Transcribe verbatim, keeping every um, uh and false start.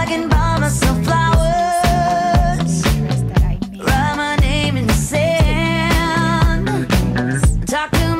I can buy myself flowers, write my name in the sand, talk to